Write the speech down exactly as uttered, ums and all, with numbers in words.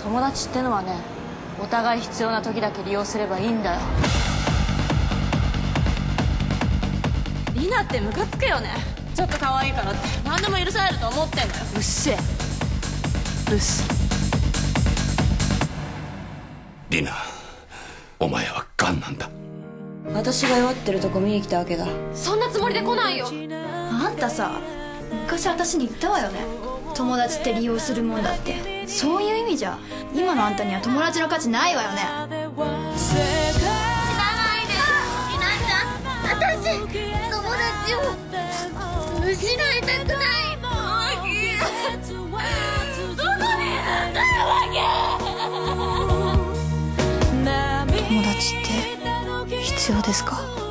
友達ってのはね、お互い必要な時だけ利用すればいいんだよ。リナってムカつくよね。ちょっと可愛いからって何でも許されると思ってんだよ。うっせえブス。 リナ、お前はガンなんだ。 私が弱ってるとこ見に来たわけだ。 そんなつもりで来ないよ。 あんたさ、昔私に言ったわよね。友達って利用するもんだって。そういう意味じゃ今のあんたには友達の価値ないわよね。 死なないでリナちゃん。私友達を失いたくないわけ。どこにいるんだよわけ。 友達って必要ですか？